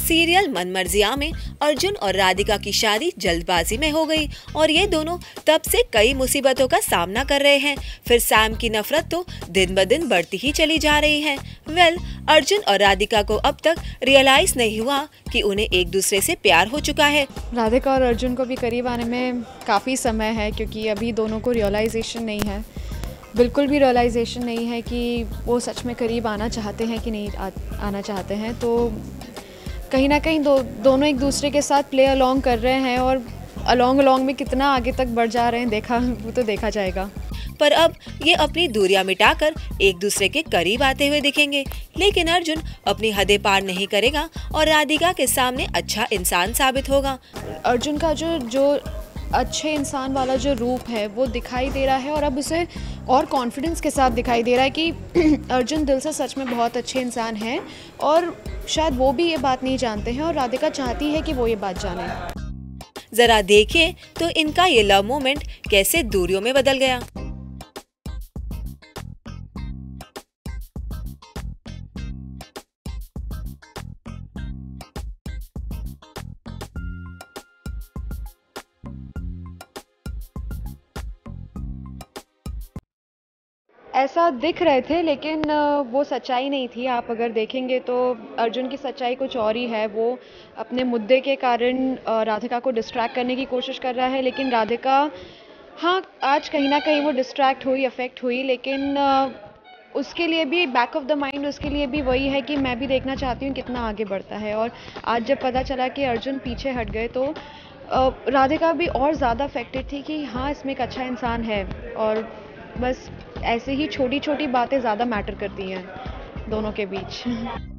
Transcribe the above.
Serial Manmarziyaan में अर्जुन और राधिका की शादी जल्दबाजी में हो गई और ये दोनों तब से कई मुसीबतों का सामना कर रहे हैं। फिर सैम की नफरत तो दिन ब दिन बढ़ती ही चली जा रही है। अर्जुन और राधिका को अब तक रियलाइज नहीं हुआ कि उन्हें एक दूसरे से प्यार हो चुका है। राधिका और अर्जुन को भी करीब आने में काफ़ी समय है, क्योंकि अभी दोनों को रियलाइजेशन नहीं है, बिल्कुल भी रियलाइजेशन नहीं है कि वो सच में करीब आना चाहते हैं कि नहीं आना चाहते हैं। तो कहीं ना कहीं दोनों एक दूसरे के साथ प्ले अलोंग कर रहे हैं, और अलोंग में कितना आगे तक बढ़ जा रहे हैं वो तो देखा जाएगा। पर अब ये अपनी दूरियां मिटाकर एक दूसरे के करीब आते हुए दिखेंगे। लेकिन अर्जुन अपनी हदें पार नहीं करेगा और राधिका के सामने अच्छा इंसान साबित होगा। अर्जुन का जो अच्छे इंसान वाला जो रूप है वो दिखाई दे रहा है, और अब उसे और कॉन्फिडेंस के साथ दिखाई दे रहा है कि अर्जुन दिल से सच में बहुत अच्छे इंसान हैं, और शायद वो भी ये बात नहीं जानते हैं और राधिका चाहती है कि वो ये बात जाने। जरा देखिए तो इनका ये लव मोमेंट कैसे दूरियों में बदल गया। ऐसा दिख रहे थे, लेकिन वो सच्चाई नहीं थी। आप अगर देखेंगे तो अर्जुन की सच्चाई कुछ और ही है। वो अपने मुद्दे के कारण राधिका को डिस्ट्रैक्ट करने की कोशिश कर रहा है, लेकिन राधिका हाँ आज कहीं ना कहीं वो डिस्ट्रैक्ट हुई, अफेक्ट हुई, लेकिन उसके लिए भी बैक ऑफ द माइंड उसके लिए भी वही है कि मैं भी देखना चाहती हूँ कितना आगे बढ़ता है। और आज जब पता चला कि अर्जुन पीछे हट गए तो राधिका भी और ज़्यादा अफेक्टेड थी कि हाँ इसमें एक अच्छा इंसान है। और बस ऐसे ही छोटी छोटी बातें ज़्यादा मैटर करती हैं दोनों के बीच।